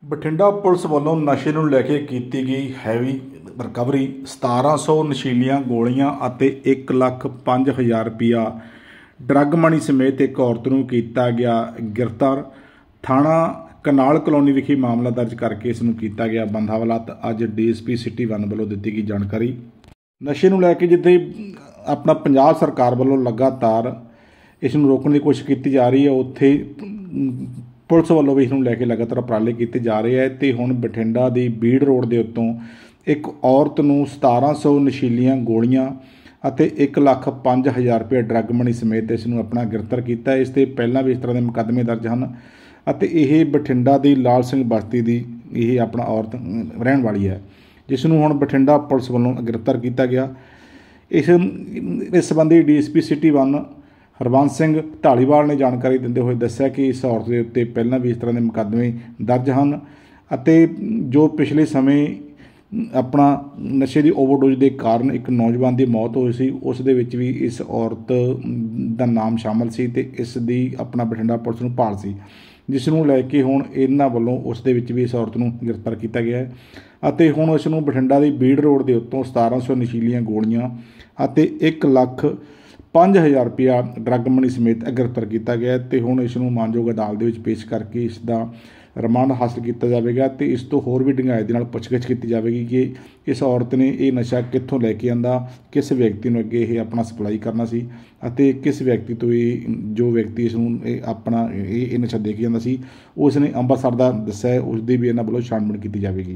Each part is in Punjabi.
ਬਠਿੰਡਾ ਪੁਲਿਸ ਵੱਲੋਂ ਨਸ਼ੇ ਨੂੰ ਲੈ ਕੇ ਕੀਤੀ ਗਈ ਹੈਵੀ ਰਿਕਵਰੀ 1700 ਨਸ਼ੀਲੀਆਂ ਗੋਲੀਆਂ ਅਤੇ 1,05,000 ਰੁਪਇਆ ਡਰੱਗ ਮਨੀ ਸਮੇਤ ਇੱਕ ਔਰਤ ਨੂੰ ਕੀਤਾ ਗਿਆ ਗ੍ਰਿਫਤਾਰ। ਥਾਣਾ ਕਨਾਲ ਕਲੋਨੀ ਵਿਖੇ ਮਾਮਲਾ ਦਰਜ ਕਰਕੇ ਇਸ ਨੂੰ ਕੀਤਾ ਗਿਆ ਬੰਦ ਹਵਾਲਾਤ। ਅੱਜ ਡੀਐਸਪੀ ਸਿਟੀ 1 ਵੱਲੋਂ ਦਿੱਤੀ ਗਈ ਜਾਣਕਾਰੀ। ਨਸ਼ੇ ਨੂੰ ਲੈ ਕੇ ਜਿੱਥੇ ਆਪਣਾ ਪੰਜਾਬ ਸਰਕਾਰ ਵੱਲੋਂ ਲਗਾਤਾਰ ਇਸ ਨੂੰ ਰੋਕਣ ਦੀ ਕੋਸ਼ਿਸ਼ ਕੀਤੀ ਜਾ ਰਹੀ ਹੈ, ਉੱਥੇ ਪੁਲਿਸ ਵੱਲੋਂ ਵੀ ਇਸ ਨੂੰ ਲੈ ਕੇ ਲਗਾਤਾਰ ਉਪਰਾਲੇ ਕੀਤੇ ਜਾ ਰਹੇ ਹੈ। ਅਤੇ ਹੁਣ ਬਠਿੰਡਾ ਦੀ ਬੀੜ ਰੋਡ ਦੇ ਉੱਤੋਂ ਇੱਕ ਔਰਤ ਨੂੰ 1700 ਨਸ਼ੀਲੀਆਂ ਗੋਲੀਆਂ ਅਤੇ 1,05,000 ਰੁਪਏ ਡਰੱਗ ਮਨੀ ਸਮੇਤ ਇਸ ਨੂੰ ਆਪਣਾ ਗ੍ਰਿਫਤਾਰ ਕੀਤਾ। ਇਸ 'ਤੇ ਪਹਿਲਾਂ ਵੀ ਇਸ ਤਰ੍ਹਾਂ ਦੇ ਮੁਕੱਦਮੇ ਦਰਜ ਹਨ ਅਤੇ ਇਹ ਬਠਿੰਡਾ ਦੀ ਲਾਲ ਸਿੰਘ ਬਸਤੀ ਦੀ ਇਹ ਆਪਣਾ ਔਰਤ ਰਹਿਣ ਵਾਲੀ ਹੈ, ਜਿਸ ਨੂੰ ਹੁਣ ਬਠਿੰਡਾ ਪੁਲਿਸ ਵੱਲੋਂ ਗ੍ਰਿਫਤਾਰ ਕੀਤਾ ਗਿਆ। ਇਸ ਸੰਬੰਧੀ ਡੀਐਸਪੀ ਸਿਟੀ 1 ਹਰਬੰਸ ਸਿੰਘ ਢਾਲੀਵਾਲ ਨੇ ਜਾਣਕਾਰੀ ਦਿੰਦੇ ਹੋਏ ਦੱਸਿਆ ਕਿ ਇਸ ਔਰਤ ਦੇ ਉੱਤੇ ਪਹਿਲਾਂ ਵੀ ਇਸ ਤਰ੍ਹਾਂ ਦੇ ਮੁਕੱਦਮੇ ਦਰਜ ਹਨ ਅਤੇ ਜੋ ਪਿਛਲੇ ਸਮੇਂ ਆਪਣਾ ਨਸ਼ੇ ਦੀ ਓਵਰਡੋਜ਼ ਦੇ ਕਾਰਨ ਇੱਕ ਨੌਜਵਾਨ ਦੀ ਮੌਤ ਹੋਈ ਸੀ, ਉਸ ਦੇ ਵਿੱਚ ਵੀ ਇਸ ਔਰਤ ਦਾ ਨਾਮ ਸ਼ਾਮਲ ਸੀ ਅਤੇ ਇਸ ਦੀ ਆਪਣਾ ਬਠਿੰਡਾ ਪੁਲਿਸ ਨੂੰ ਭਾਲ ਸੀ, ਜਿਸ ਨੂੰ ਲੈ ਕੇ ਹੁਣ ਇਹਨਾਂ ਵੱਲੋਂ ਉਸ ਦੇ ਵਿੱਚ ਵੀ ਇਸ ਔਰਤ ਨੂੰ ਗ੍ਰਿਫਤਾਰ ਕੀਤਾ ਗਿਆ ਹੈ ਅਤੇ ਹੁਣ ਉਸ ਨੂੰ ਬਠਿੰਡਾ ਦੀ ਬੀੜ ਰੋਡ ਦੇ ਉੱਤੋਂ 1700 ਨਸ਼ੀਲੀਆਂ ਗੋਲੀਆਂ ਅਤੇ 1,05,000 ਰੁਪਇਆ ਡਰੱਗ ਮਨੀ ਸਮੇਤ ਗ੍ਰਿਫਤਾਰ ਕੀਤਾ ਗਿਆ ਅਤੇ ਹੁਣ ਇਸ ਨੂੰ ਮਾਨਯੋਗ ਅਦਾਲਤ ਦੇ ਵਿੱਚ ਪੇਸ਼ ਕਰਕੇ ਇਸ ਦਾ ਰਿਮਾਂਡ ਹਾਸਲ ਕੀਤਾ ਜਾਵੇਗਾ ਅਤੇ ਇਸ ਤੋਂ ਹੋਰ ਵੀ ਡੂੰਘਾਈ ਦੇ ਨਾਲ ਪੁੱਛਗਿੱਛ ਕੀਤੀ ਜਾਵੇਗੀ ਕਿ ਇਸ ਔਰਤ ਨੇ ਇਹ ਨਸ਼ਾ ਕਿੱਥੋਂ ਲੈ ਕੇ ਆਂਦਾ, ਕਿਸ ਵਿਅਕਤੀ ਨੂੰ ਅੱਗੇ ਇਹ ਆਪਣਾ ਸਪਲਾਈ ਕਰਨਾ ਸੀ ਅਤੇ ਕਿਸ ਵਿਅਕਤੀ ਤੋਂ ਇਹ ਜੋ ਵਿਅਕਤੀ ਇਸ ਨੂੰ ਆਪਣਾ ਇਹ ਨਸ਼ਾ ਦੇ ਕੇ ਜਾਂਦਾ ਸੀ ਉਸ ਨੇ ਅੰਮ੍ਰਿਤਸਰ ਦਾ ਦੱਸਿਆ, ਉਸ ਦੀ ਵੀ ਇਹਨਾਂ ਵੱਲੋਂ ਛਾਣਬੀਣ ਕੀਤੀ ਜਾਵੇਗੀ।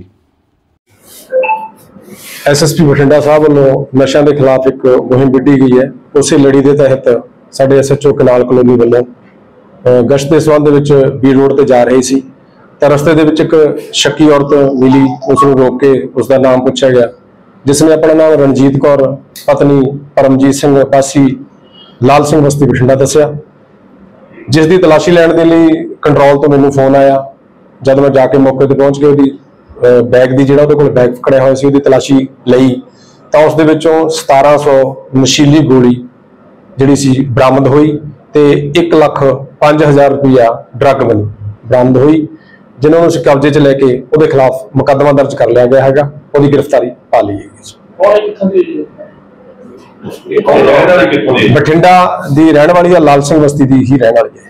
ਐਸਐਸਪੀ ਬਠਿੰਡਾ ਸਾਹਿਬ ਵੱਲੋਂ ਨਸ਼ਿਆਂ ਦੇ ਖਿਲਾਫ ਇੱਕ ਮੁਹਿੰਮ ਵਿੱਢੀ ਗਈ ਹੈ। ਉਸੇ ਲੜੀ ਦੇ ਤਹਿਤ ਸਾਡੇ ਐਸਐਚਓ ਕਨਾਲ ਕਲੋਨੀ ਵੱਲੋਂ ਗਸ਼ਤ ਦੇ ਸੰਬੰਧ ਵਿੱਚ ਬੀੜ ਰੋਡ ਤੇ ਜਾ ਰਹੀ ਸੀ ਤਾਂ ਰਸਤੇ ਦੇ ਵਿੱਚ ਇੱਕ ਸ਼ੱਕੀ ਔਰਤ ਮਿਲੀ। ਉਸ ਨੂੰ ਰੋਕ ਕੇ ਉਸ ਦਾ ਨਾਮ ਪੁੱਛਿਆ ਗਿਆ, ਜਿਸ ਨੇ ਆਪਣਾ ਨਾਮ ਰਣਜੀਤ ਕੌਰ ਪਤਨੀ ਪਰਮਜੀਤ ਸਿੰਘ ਵਾਸੀ ਲਾਲ ਸਿੰਘ ਬਸਤੀ ਬਠਿੰਡਾ ਦੱਸਿਆ, ਜਿਸ ਦੀ ਤਲਾਸ਼ੀ ਲੈਣ ਦੇ ਲਈ ਕੰਟਰੋਲ ਤੋਂ ਮੈਨੂੰ ਫੋਨ ਆਇਆ। ਜਦ ਮੈਂ ਜਾ ਕੇ ਮੌਕੇ ਤੇ ਪਹੁੰਚ ਕੇ ਉਹਦੀ ਬੈਗ ਦੀ ਜਿਹੜਾ ਉਹਦੇ ਕੋਲ ਬੈਗ ਫੜਿਆ ਹੋਇਆ ਸੀ ਉਹਦੀ ਤਲਾਸ਼ੀ ਲਈ ਤਾਂ ਉਸ ਦੇ ਵਿੱਚੋਂ 1700 ਨਸ਼ੀਲੀ ਗੋਲੀ ਜਿਹੜੀ ਸੀ ਬਰਾਮਦ ਹੋਈ ਤੇ 1,05,000 ਰੁਪਇਆ ਡਰੱਗ ਮਨੀ ਬਰਾਮਦ ਹੋਈ, ਜਿਨ੍ਹਾਂ ਨੂੰ ਅਸੀਂ ਕਬਜ਼ੇ 'ਚ ਲੈ ਕੇ ਉਹਦੇ ਖਿਲਾਫ ਮੁਕੱਦਮਾ ਦਰਜ ਕਰ ਲਿਆ ਗਿਆ ਹੈਗਾ। ਉਹਦੀ ਗ੍ਰਿਫਤਾਰੀ ਪਾ ਲਈ ਹੈਗੀ। ਬਠਿੰਡਾ ਦੀ ਰਹਿਣ ਵਾਲੀ ਹੈ, ਲਾਲ ਸਿੰਘ ਬਸਤੀ ਦੀ ਹੀ ਰਹਿਣ ਵਾਲੀ ਹੈ।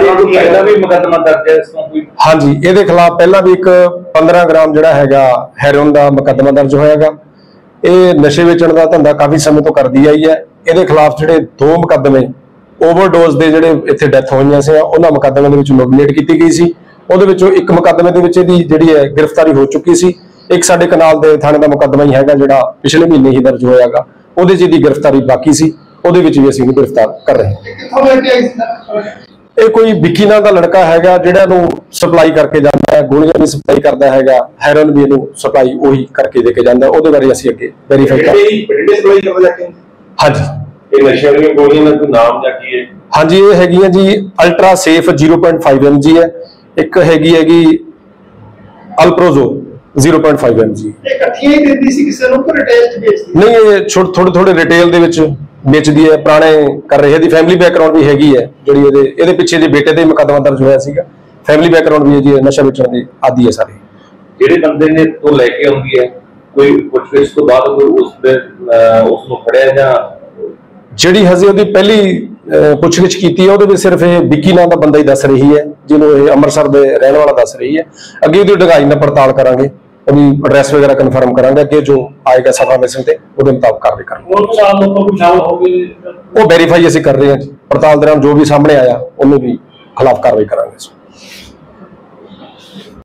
ਹਾਂਜੀ, ਇਹਦੇ ਖਿਲਾਫ ਪਹਿਲਾਂ ਵੀ ਇੱਕ 15 ਗ੍ਰਾਮ ਜਿਹੜਾ ਹੈਗਾ ਹੈਰੋਇਨ ਦਾ ਮੁਕੱਦਮਾ ਦਰਜ ਹੋਇਆਗਾ। ਇਹ ਨਸ਼ੇ ਵੇਚਣ ਦਾ ਧੰਦਾ ਕਾਫੀ ਸਮੇਂ ਤੋਂ ਕਰਦੀ ਆਈ ਹੈ। ਇਹਦੇ ਖਿਲਾਫ ਜਿਹੜੇ 2 ਮੁਕੱਦਮੇ ਓਵਰਡੋਜ਼ ਦੇ ਜਿਹੜੇ ਇੱਥੇ ਡੈਥ ਹੋਈਆਂ ਸੀ ਉਹਨਾਂ ਮੁਕੱਦਮਿਆਂ ਦੇ ਵਿੱਚ ਨੋਮੀਨੇਟ ਕੀਤੀ ਗਈ ਸੀ। ਉਹਦੇ ਵਿੱਚੋਂ ਇੱਕ ਮੁਕੱਦਮੇ ਦੇ ਵਿੱਚ ਇਹਦੀ ਜਿਹੜੀ ਹੈ ਗ੍ਰਿਫਤਾਰੀ ਹੋ ਚੁੱਕੀ ਸੀ। ਇੱਕ ਸਾਡੇ ਕਨਾਲ ਦੇ ਥਾਣੇ ਦਾ ਮੁਕੱਦਮਾ ਹੀ ਹੈਗਾ ਜਿਹੜਾ ਪਿਛਲੇ ਮਹੀਨੇ ਹੀ ਦਰਜ ਹੋਇਆਗਾ, ਉਹਦੇ 'ਚ ਇਹਦੀ ਗ੍ਰਿਫਤਾਰੀ ਬਾਕੀ ਸੀ, ਉਹਦੇ ਵਿੱਚ ਵੀ ਅਸੀਂ ਇਹਨੂੰ ਗ੍ਰਿਫਤਾਰ ਕਰ ਰਹੇ ਹਾਂ। ਇਹ ਕੋਈ ਵਿੱਕੀ ਨਾਂ ਦਾ ਲੜਕਾ ਹੈਗਾ ਜਿਹੜਾ ਨੂੰ ਸਪਲਾਈ ਕਰਕੇ ਜਾਂਦਾ ਹੈ, ਗੋਲੀਆਂ ਵੀ ਸਪਲਾਈ ਕਰਦਾ ਹੈਗਾ, ਹੈਰੋਇਨ ਵੀ ਇਹਨੂੰ ਸਪਲਾਈ ਉਹੀ ਕਰਕੇ ਦੇ ਕੇ ਜਾਂਦਾ। ਉਹਦੇ ਬਾਰੇ ਅਸੀਂ ਅੱਗੇ ਵੈਰੀਫਾਈ ਕਰਾਂਗੇ। ਹਾਂਜੀ, ਇਹ ਨਸ਼ੇ ਵਾਲੀਆਂ ਗੋਲੀਆਂ ਦਾ ਕੋਈ ਨਾਮ ਜਾਂ ਕੀ ਹੈ? ਹਾਂਜੀ, ਇਹ ਹੈਗੀਆਂ ਜੀ ਅਲਟਰਾ ਸੇਫ 0.5 mg ਹੈ, ਇੱਕ ਹੈਗੀ ਅਲਪ੍ਰੋਜ਼ੋ 0.5 mg। ਇਹ ਇਕੱਠੀਆਂ ਹੀ ਦਿੰਦੀ ਸੀ ਕਿਸੇ ਨੂੰ, ਕੋਈ ਰਿਟੇਲ 'ਚ ਵੇਚਦੀ? ਨਹੀਂ, ਇਹ ਥੋੜੇ ਰਿਟੇਲ ਦੇ ਵਿੱਚ ਵੇਚਦੀ ਹੈ, ਪੁਰਾਣੇ ਕਰ ਰਹੀ ਹੈ। ਇਹਦੀ ਫੈਮਿਲੀ ਬੈਕਗ੍ਰਾਉਂਡ ਵੀ ਹੈਗੀ ਹੈ, ਜਿਹੜੀ ਇਹਦੇ ਪਿੱਛੇ ਦੇ ਬੇਟੇ ਦੇ ਮੁਕੱਦਮਾ ਦਰਜ ਹੋਇਆ ਸੀਗਾ। ਫੈਮਿਲੀ ਬੈਕਗ੍ਰਾਉਂਡ ਵੀ ਹੈ ਜੀ, ਨਸ਼ਾ ਵੇਚਣ ਦੀ ਆਦੀ ਹੈ ਸਾਰੇ। ਜਿਹੜੇ ਬੰਦੇ ਨੇ ਤੋਂ ਲੈ ਕੇ ਆਉਂਦੀ ਹੈ ਕੋਈ ਪੁੱਛਗਿੱਛ ਤੋਂ ਬਾਅਦ ਕੋਈ ਉਸ ਨੂੰ ਫੜਿਆ ਜਾਂ ਜਿਹੜੀ ਹਜੇ ਉਹਦੀ ਪਹਿਲੀ ਪੁੱਛਗਿੱਛ ਕੀਤੀ ਹੈ ਉਹਦੇ ਵਿੱਚ ਸਿਰਫ ਇਹ ਵਿੱਕੀ ਨਾਂ ਦਾ ਬੰਦਾ ਹੀ ਦੱਸ ਰਹੀ ਹੈ, ਜਿਹਨੂੰ ਇਹ ਅੰਮ੍ਰਿਤਸਰ ਦੇ ਰਹਿਣ ਵਾਲਾ ਦੱਸ ਰਹੀ ਹੈ। ਅੱਗੇ ਉਹਦੀ ਡੂੰਘਾਈ ਨਾਲ ਪੜਤਾਲ ਕਰਾਂਗੇ, ਉਹਦੀ ਐਡਰੈਸ ਵਗੈਰਾ ਕਨਫਰਮ ਕਰਾਂਗੇ। ਅੱਗੇ ਜੋ ਆਏਗਾ ਇਨਫੋਰਮੇਸ਼ਨ ਤੇ ਉਹਦੇ ਮੁਤਾਬਕ ਕਾਰਵਾਈ ਕਰਾਂਗੇ। ਉਹ ਵੈਰੀਫਾਈ ਅਸੀਂ ਕਰ ਰਹੇ ਹਾਂ ਜੀ। ਪੜਤਾਲ ਦੌਰਾਨ ਜੋ ਵੀ ਸਾਹਮਣੇ ਆਇਆ ਉਹਨੂੰ ਵੀ ਖਿਲਾਫ ਕਾਰਵਾਈ ਕਰਾਂਗੇ।